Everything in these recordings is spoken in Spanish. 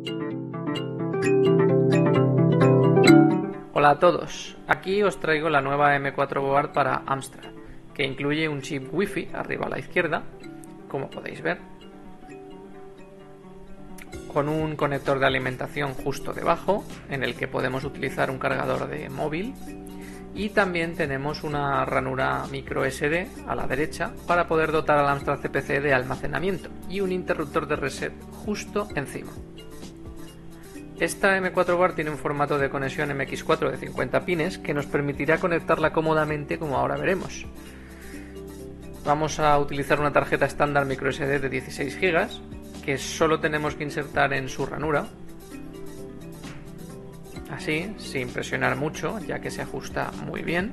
Hola a todos, aquí os traigo la nueva M4 Board para Amstrad, que incluye un chip Wi-Fi arriba a la izquierda, como podéis ver, con un conector de alimentación justo debajo, en el que podemos utilizar un cargador de móvil, y también tenemos una ranura micro SD a la derecha para poder dotar al Amstrad CPC de almacenamiento, y un interruptor de reset justo encima. Esta M4 Board tiene un formato de conexión MX4 de 50 pines que nos permitirá conectarla cómodamente, como ahora veremos. Vamos a utilizar una tarjeta estándar microSD de 16 GB que solo tenemos que insertar en su ranura, así, sin presionar mucho, ya que se ajusta muy bien.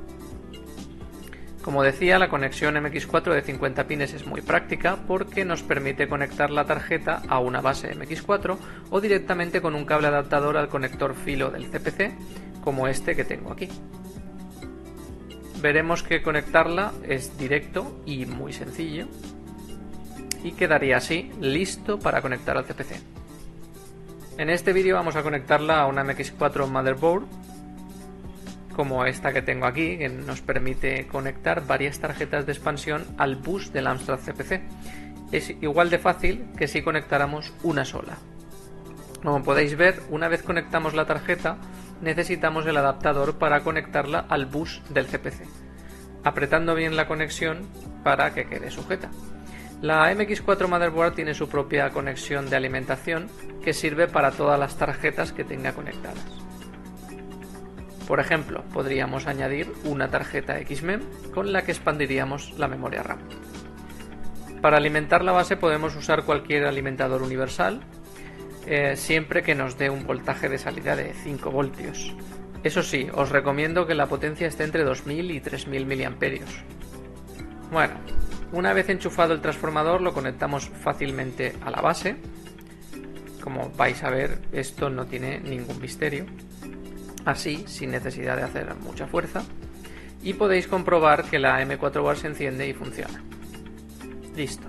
Como decía, la conexión MX4 de 50 pines es muy práctica porque nos permite conectar la tarjeta a una base MX4 o directamente con un cable adaptador al conector filo del CPC, como este que tengo aquí. Veremos que conectarla es directo y muy sencillo, y quedaría así, listo para conectar al CPC. En este vídeo vamos a conectarla a una MX4 Motherboard, como esta que tengo aquí, que nos permite conectar varias tarjetas de expansión al bus del Amstrad CPC. Es igual de fácil que si conectáramos una sola. Como podéis ver, una vez conectamos la tarjeta, necesitamos el adaptador para conectarla al bus del CPC, apretando bien la conexión para que quede sujeta. La MX4 Motherboard tiene su propia conexión de alimentación que sirve para todas las tarjetas que tenga conectadas. Por ejemplo, podríamos añadir una tarjeta XMEM con la que expandiríamos la memoria RAM. Para alimentar la base podemos usar cualquier alimentador universal, siempre que nos dé un voltaje de salida de 5 voltios. Eso sí, os recomiendo que la potencia esté entre 2000 y 3000 mAh. Bueno, una vez enchufado el transformador lo conectamos fácilmente a la base. Como vais a ver, esto no tiene ningún misterio. Así, sin necesidad de hacer mucha fuerza, y podéis comprobar que la M4 Board se enciende y funciona. Listo.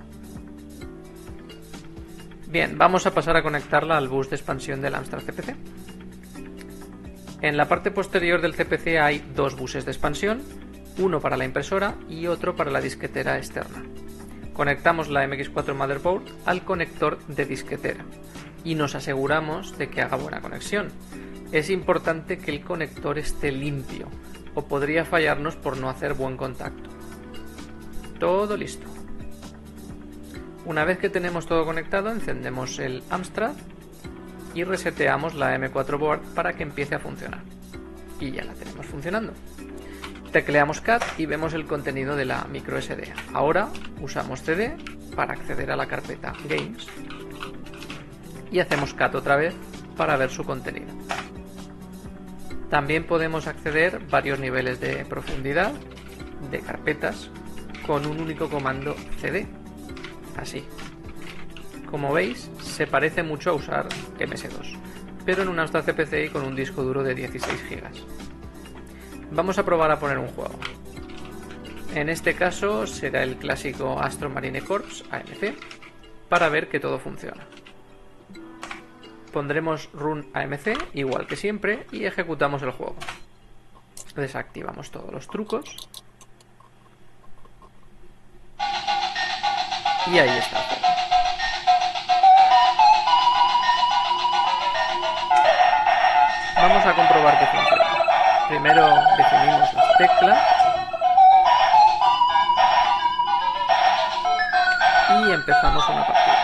Bien, vamos a pasar a conectarla al bus de expansión del Amstrad CPC. En la parte posterior del CPC hay dos buses de expansión, uno para la impresora y otro para la disquetera externa. Conectamos la MX4 Motherboard al conector de disquetera y nos aseguramos de que haga buena conexión. Es importante que el conector esté limpio, o podría fallarnos por no hacer buen contacto. Todo listo. Una vez que tenemos todo conectado, encendemos el Amstrad y reseteamos la M4 Board para que empiece a funcionar. Y ya la tenemos funcionando. Tecleamos CAT y vemos el contenido de la microSD. Ahora usamos CD para acceder a la carpeta Games y hacemos CAT otra vez para ver su contenido. También podemos acceder a varios niveles de profundidad de carpetas con un único comando CD, así. Como veis, se parece mucho a usar MS2, pero en un Amstrad CPC y con un disco duro de 16 GB. Vamos a probar a poner un juego. En este caso será el clásico Astro Marine Corps AMC, para ver que todo funciona. Pondremos Run AMC, igual que siempre, y ejecutamos el juego. Desactivamos todos los trucos. Y ahí está el juego. Vamos a comprobar que funciona. Primero definimos las teclas y empezamos una partida.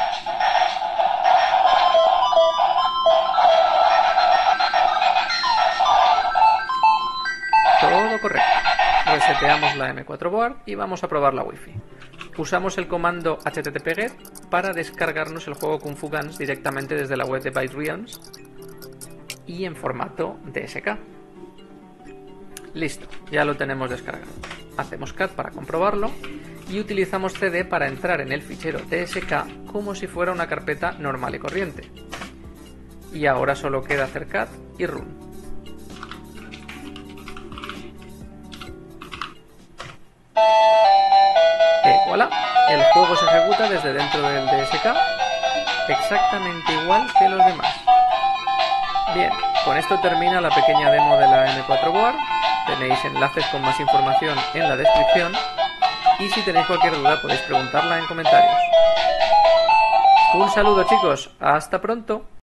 Todo correcto. Reseteamos la M4 Board y vamos a probar la Wi-Fi. Usamos el comando http-get para descargarnos el juego Kung Fu Guns directamente desde la web de Byte Realms y en formato DSK. Listo, ya lo tenemos descargado. Hacemos CAT para comprobarlo y utilizamos CD para entrar en el fichero DSK como si fuera una carpeta normal y corriente. Y ahora solo queda hacer CAT y Run. Voilà, el juego se ejecuta desde dentro del DSK exactamente igual que los demás. Bien, con esto termina la pequeña demo de la M4 Board. Tenéis enlaces con más información en la descripción y si tenéis cualquier duda podéis preguntarla en comentarios. Un saludo chicos, hasta pronto.